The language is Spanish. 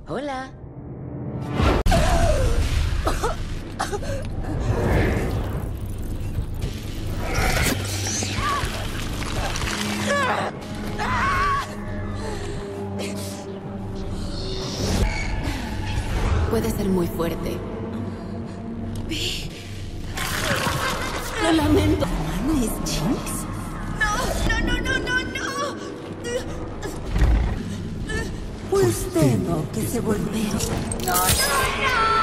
Hola. Puede ser muy fuerte. Lo lamento. ¿No es Jinx? ¡No! Pues tengo que se volver. ¡No!